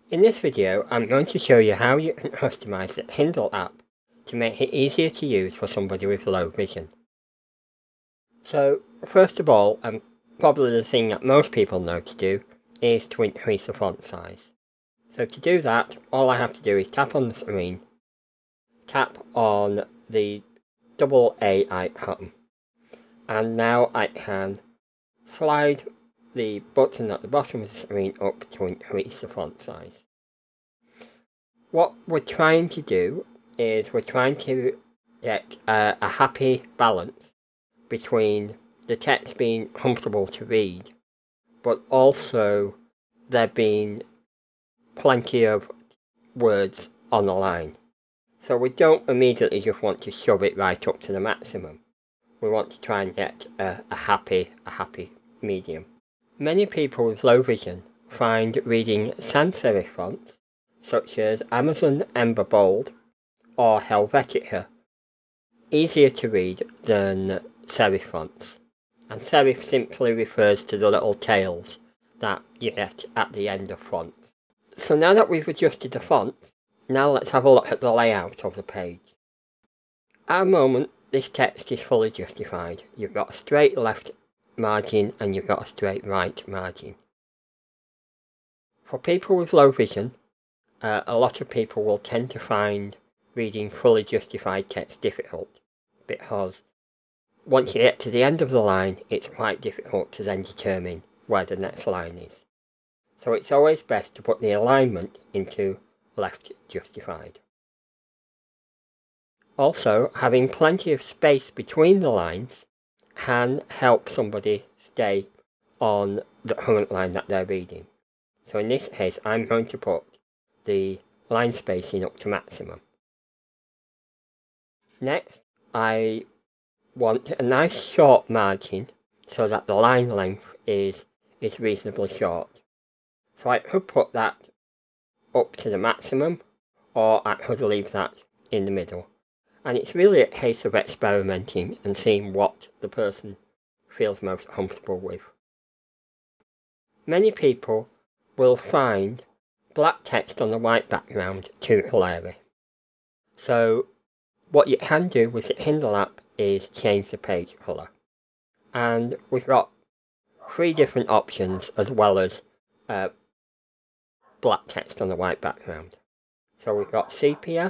In this video, I'm going to show you how you can customize the Kindle app to make it easier to use for somebody with low vision. So, first of all, and probably the thing that most people know to do, is to increase the font size. So to do that, all I have to do is tap on the screen, tap on the double A icon, and now I can slide the button at the bottom of the screen up to increase the font size. What we're trying to do is we're trying to get a happy balance between the text being comfortable to read, but also there being plenty of words on the line. So we don't immediately just want to shove it right up to the maximum. We want to try and get a happy medium. Many people with low vision find reading sans serif fonts, such as Amazon Ember Bold or Helvetica, easier to read than serif fonts. And serif simply refers to the little tails that you get at the end of fonts. So now that we've adjusted the fonts, now let's have a look at the layout of the page. At the moment, this text is fully justified. You've got a straight left margin and you've got a straight right margin. For people with low vision, a lot of people will tend to find reading fully justified text difficult, because once you get to the end of the line, it's quite difficult to then determine where the next line is. So it's always best to put the alignment into left justified. Also, having plenty of space between the lines can help somebody stay on the current line that they're reading. So in this case, I'm going to put the line spacing up to maximum. Next, I want a nice short margin so that the line length is reasonably short. So I could put that up to the maximum, or I could leave that in the middle. And it's really a case of experimenting and seeing what the person feels most comfortable with. Many people will find black text on the white background too glary. So what you can do with the Kindle app is change the page colour. And we've got 3 different options as well as black text on the white background. So we've got sepia,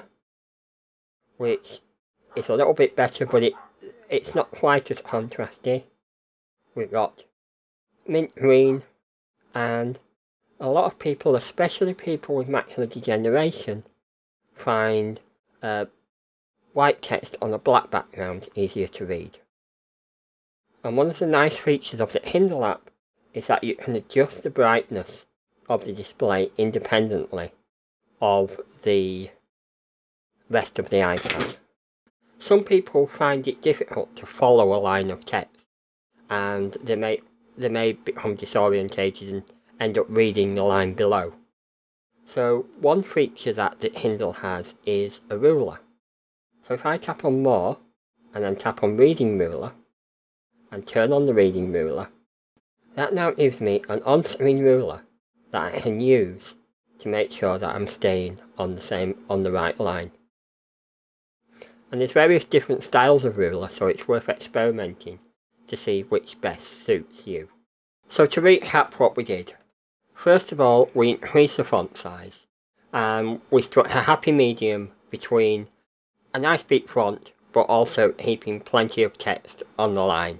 which is a little bit better, but it's not quite as contrasty. We've got mint green, and a lot of people, especially people with macular degeneration, find white text on a black background easier to read. And one of the nice features of the Kindle app is that you can adjust the brightness of the display independently of the rest of the iPad. Some people find it difficult to follow a line of text, and they may become disorientated and end up reading the line below. So one feature that the Kindle has is a ruler. So if I tap on more, and then tap on reading ruler, and turn on the reading ruler, that now gives me an on-screen ruler that I can use to make sure that I'm staying on the right line. And there's various different styles of ruler, so it's worth experimenting to see which best suits you. So to recap what we did. First of all, we increased the font size, and we struck a happy medium between a nice big font, but also keeping plenty of text on the line.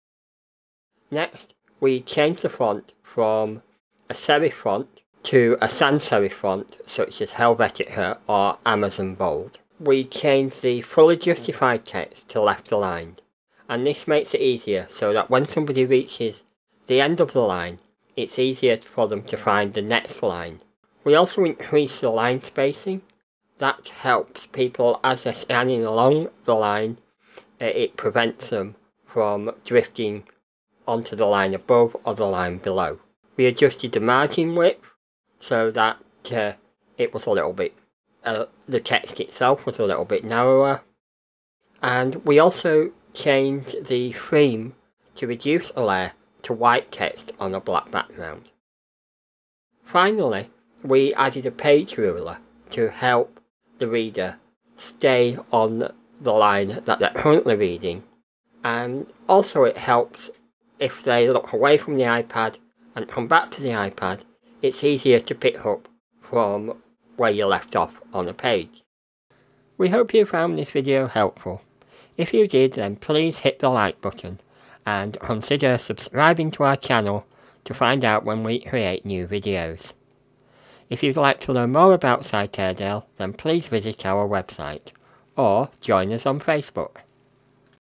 Next, we changed the font from a serif font to a sans serif font, such as Helvetica or Amazon Bold. We changed the fully justified text to left aligned, and this makes it easier so that when somebody reaches the end of the line, it's easier for them to find the next line. We also increase the line spacing. That helps people as they're scanning along the line. It prevents them from drifting onto the line above or the line below. We adjusted the margin width so that it was a little bit, the text itself was a little bit narrower. And we also changed the theme to reduce a layer to white text on a black background. Finally, we added a page ruler to help the reader stay on the line that they're currently reading, and also it helps if they look away from the iPad and come back to the iPad. It's easier to pick up from where you left off on a page. We hope you found this video helpful. If you did, then please hit the like button and consider subscribing to our channel to find out when we create new videos. If you'd like to learn more about Sight Airedale, then please visit our website or join us on Facebook.